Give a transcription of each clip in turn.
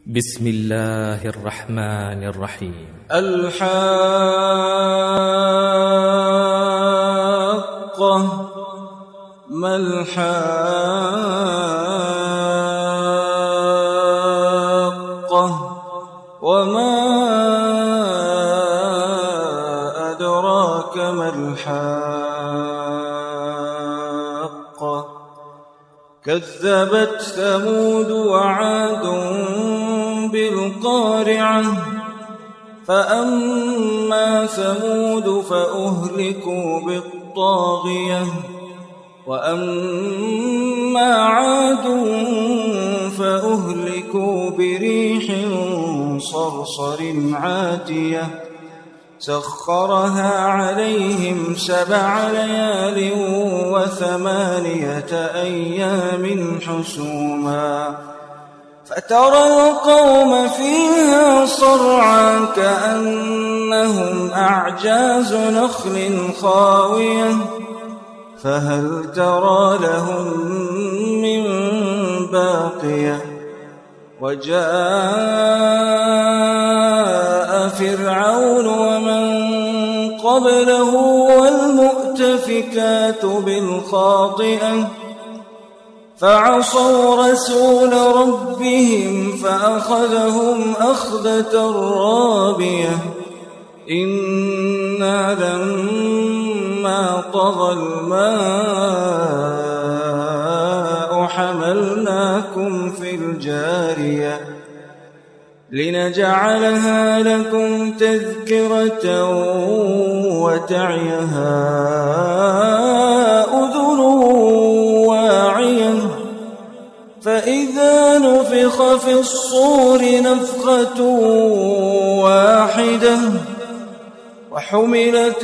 بسم الله الرحمن الرحيم. الحاقة ما الحاقة وما أدراك ما الحاقة كذبت ثمود وعاد بالقارعة فأما ثمود فأهلكوا بالطاغية وأما عاد فأهلكوا بريح صرصر عاتية سخرها عليهم 7 ليال و8 أيام حسوما فترى القوم فيها صرعا كأنهم أعجاز نخل خاوية فهل ترى لهم من باقية وجاء فرعون ومن قبله والمؤتفكات بالخاطئة فعصوا رسول ربهم فأخذهم أخذة رابية إنا لما طغى الماء حملناكم في الجارية لنجعلها لكم تذكرة وتعيها أذن واعية فإذا نفخ في الصور نفخة واحدة وحملت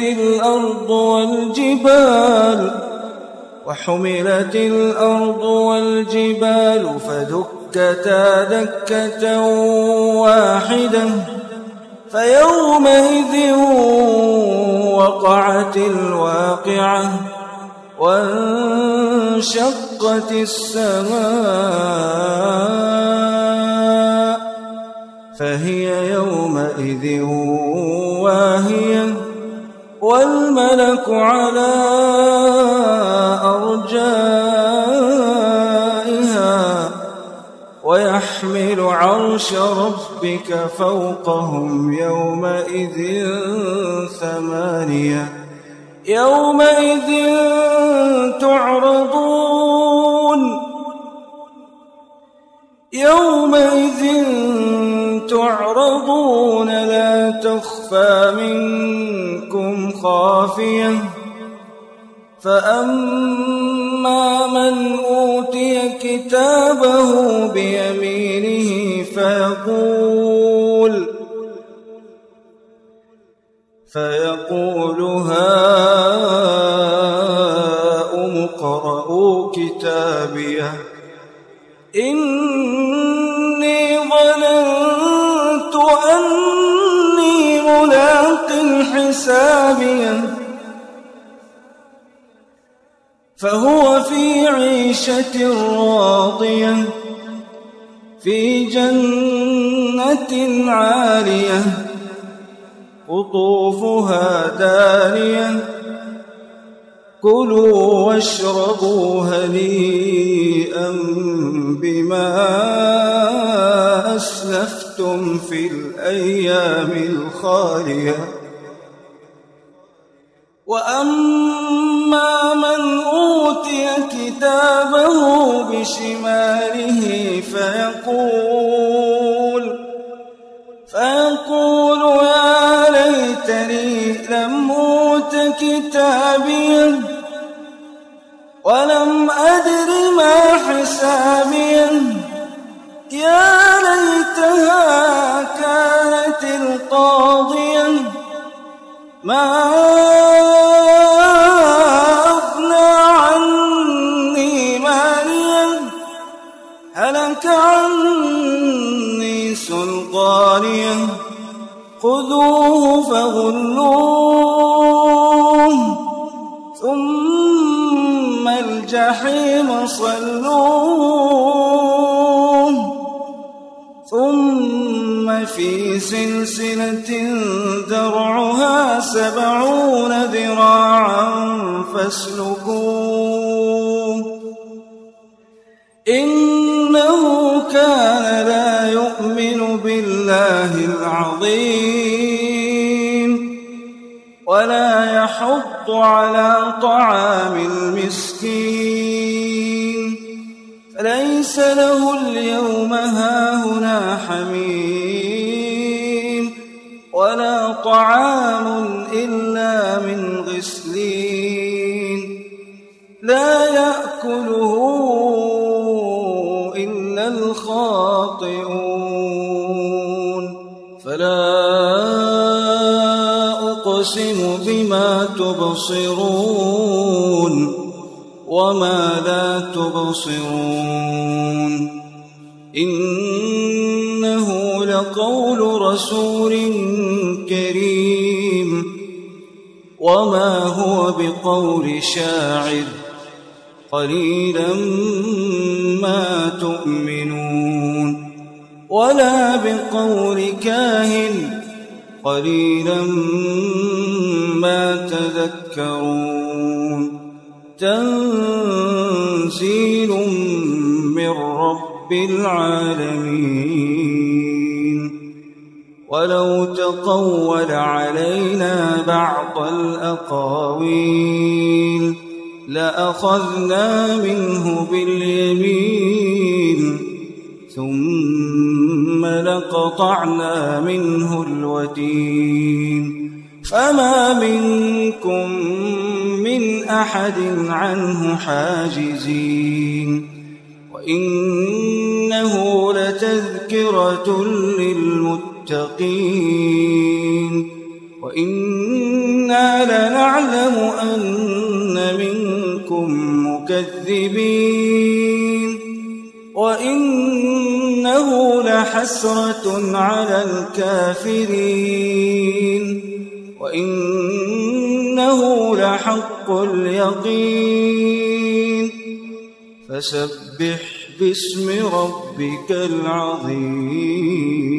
الأرض والجبال فدكتا دكة واحدة فيومئذ وقعت الواقعة وانشقت السماء فهي يومئذ واهية والملك على أرجائها ويحمل عرش ربك فوقهم يومئذ 8 يومئذ تعرضون لا تخفى منكم خافية فأما من أوتي كتابه بيمينه فيقول هاؤم اقرءوا كتابيه إني ظننت أني ملاق حسابيه فهو في عيشة راضية في جنة عالية قطوفها دانية كلوا واشربوا هنيئا بما أسلفتم في الأيام الخالية وأما من أوتي كتابه بشماله فيقول يا ليتني لم أوت كتابيه ولم أدر ما حسابيه يا ليتها كانت القاضية ما أغنى عني ماليا هلك عني سلطانيه خذوه فغلوه ثم الجحيم صلوه ثم في سلسلة ذرعها 70 ذراعا فاسلكوه إنه كان لا يؤمن بالله العظيم ولا يحض على طعام المسكين فليس له اليوم هاهنا حميم ولا طعام إلا من غسلين لا يأكله إلا الخاطئون فلا أقسم بما تبصرون وما لا تبصرون إنه لقول رسول كريم وما هو بقول شاعر قليلا ما تؤمنون ولا بقول كاهن قليلا ما تذكرون تنزيل من رب العالمين ولو تقول علينا بعض الأقاويل لأخذنا منه باليمين ثم لقطعنا منه الوتين فما منكم من أحد عنه حاجزين وإنه لتذكرة للمتقين وإنا لنعلم أن منكم مكذبين وإنه لحسرة على الكافرين وإنه لحق اليقين فسبح باسم ربك العظيم.